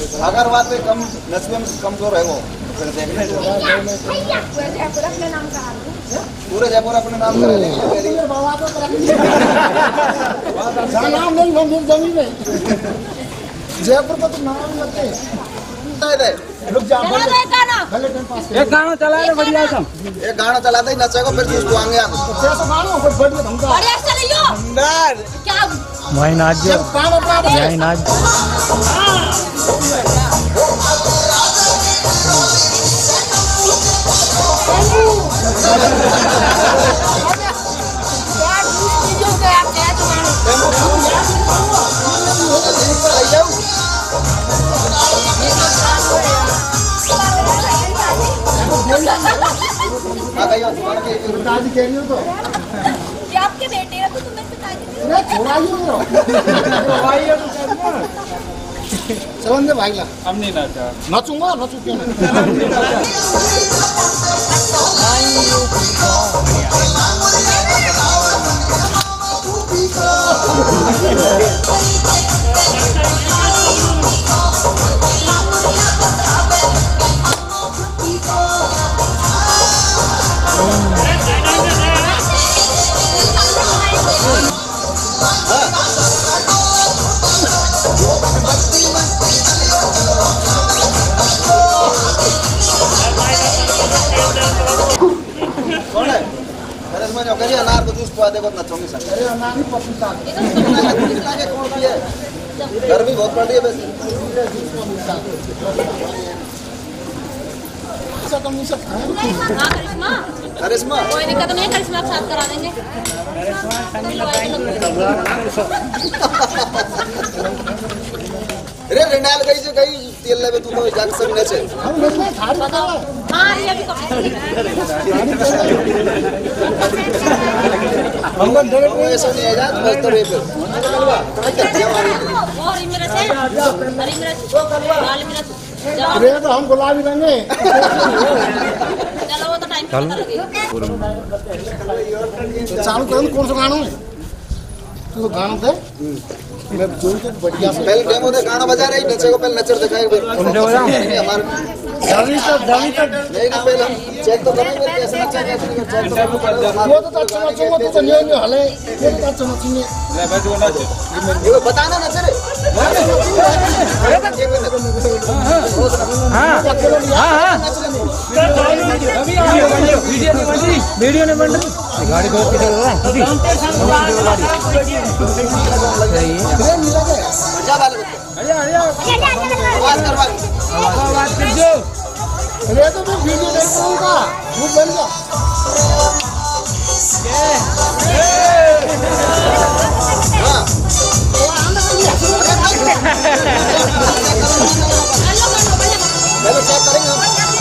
अगर बात पे कम नस्बे में कमजोर है वो फिर देखने जो पूरे जयपुर अपने नाम करे नाम नहीं मंदिर जमीन है जयपुर का तो नाम लगते हैं। रुक जा एक गाना चला दे बढ़िया सा एक गाना चला दे नचेगा फिर उसको आगे आ कैसा गाना फिर बढ़िया धमका बढ़िया चलियो क्या भाई नाच जो भाई नाच पिताजी कह रही हो तो ये आपके बेटे हैं तो तुम्हें पिताजी नहीं छोड़ा ही नहीं चलन दे भाई ला हम नहीं नाचा नाचूंगा नाचू क्यों नहीं अनार को जूस पा देखो नचोंगे सर अरे अनार ही पपीता गर्मी बहुत पड़ रही है वैसे करिश्मा कोई दिक्कत नहीं है करिश्मा के साथ करा देंगे अरे रेनाल गई जो गई तेल लेवे तू तो जाग सकने से हम लोग में थारी बताओ हां ये भी हम लोग डरे वो ऐसा नहीं है जात बस तो रे फिर और मेरे से हरी मिर्च लाल मिर्च अरे तो हम गुलाबी रंग है चलो वो तो टाइम पता लगेगा चालू करो कौन सा गाना है तो गाना थे मैं जोड़ के बढ़िया से पहले डेमो दे गाना बजा रही नचे को पहले नचर दिखाएगा हमारे जल्दी तक नहीं ना पहले हम चेक तो करेंगे कैसे नचा कैसे नहीं चेक तो करना वो तो अच्छा नचूंगा तो नहीं हले ये तो अच्छा नचूंगे ले बैठ वो नाच ये बताना नच रे हां हां वीडियो नहीं बन रही गाड़ी बहुत किधर हो रहा है मजा वाले आवाज करवा आवाज कर दो अरे तो मैं वीडियो नहीं बनाऊंगा वो बन गया हां पहले चेक करेंगे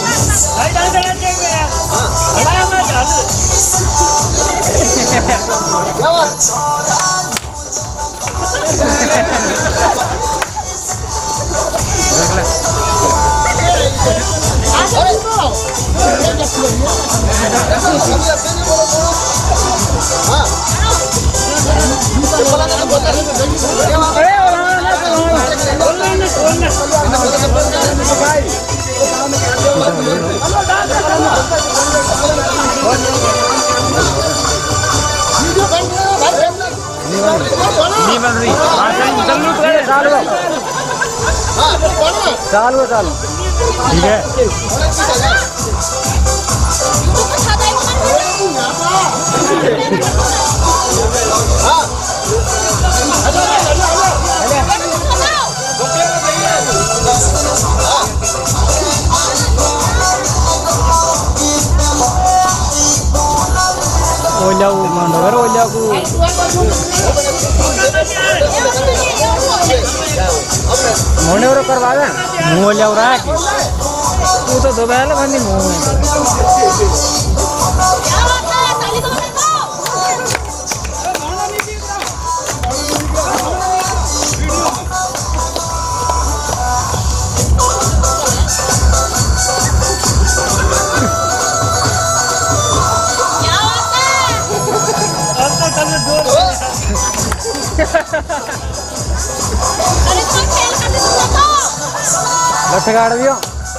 नहीं बन रही चालू चालू ठीक है ओला मंडवर ओला को मोने और करवा दे मुंह ले रहा है तू तो दोबारा बंदी मुंह में अरे तो खेल करते तुम तो लठगाड़ दियो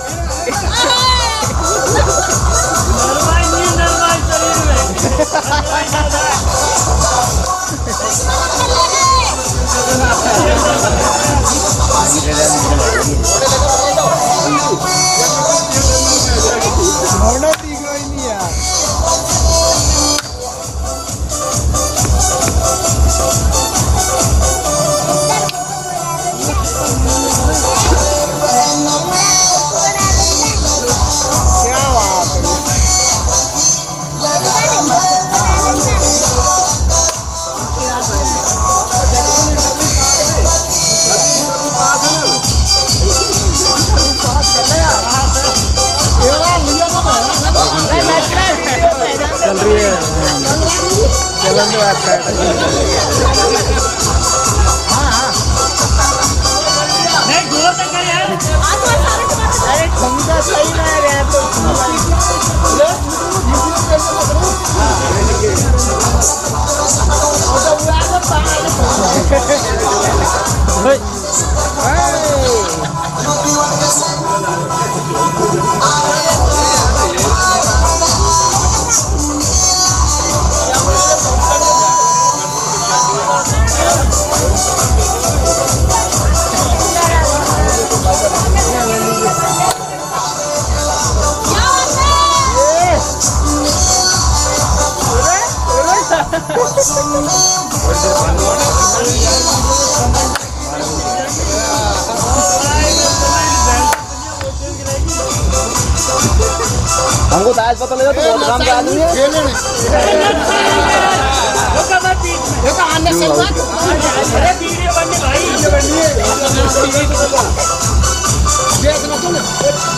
चल रही है चलन तो आपका अरे खंगा सही ना है तो हमको दाज पता लगा तो बहुत काम का आदमी है देखो आने से बात अरे वीडियो बनने भाई वीडियो बननी है देख ना तूने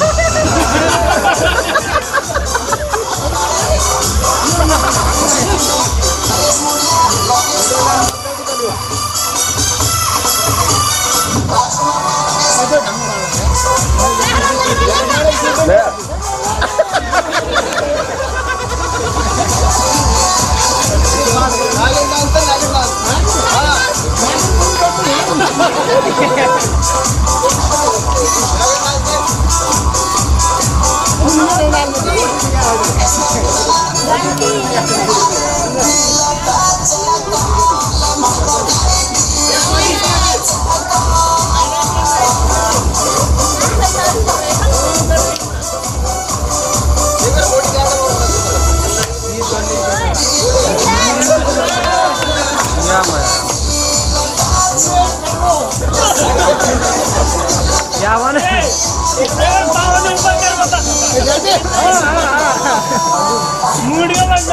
क्या माने मूड का बनना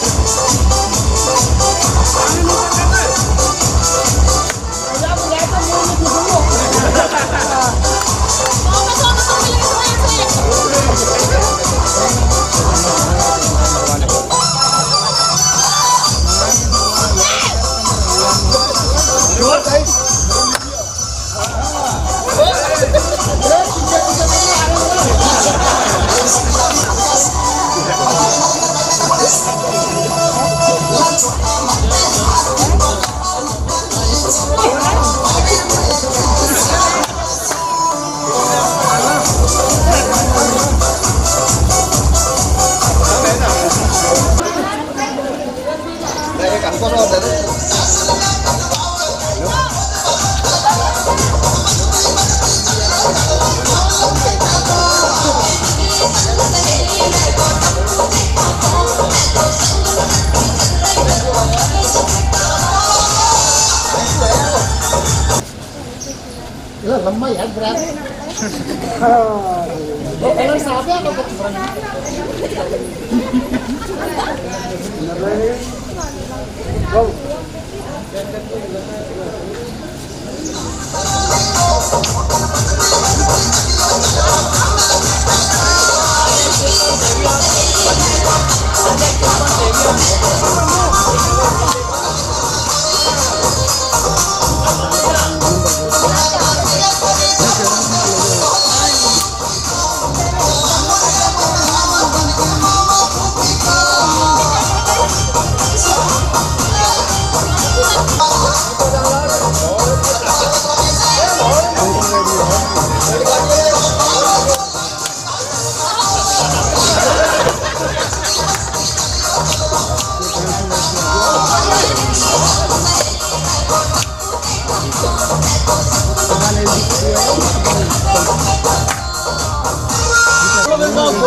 लम्बा यार ब्रांड वो कलर साफ है तो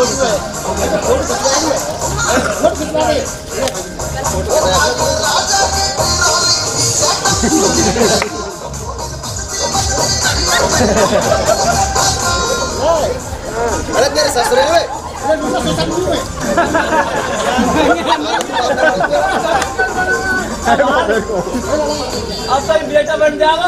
फोटो है, फोटो खिंचवाएंगे, फोटो खिंचवाएंगे। अरे तेरे ससुरे में अरे दूसरा सोचा नहीं है। अब तो बेटा बन जाओ।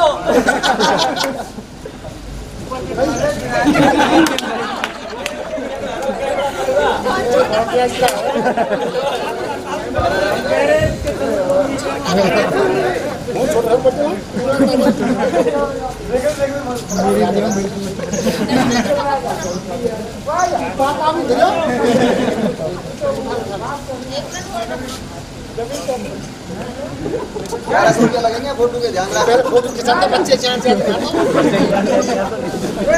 बहुत छोटा है बच्चा। पापा भी दिलो। 1100 रुपया लगेंगे फोटो के, ध्यान रख। फोटो के साथ बच्चे चांस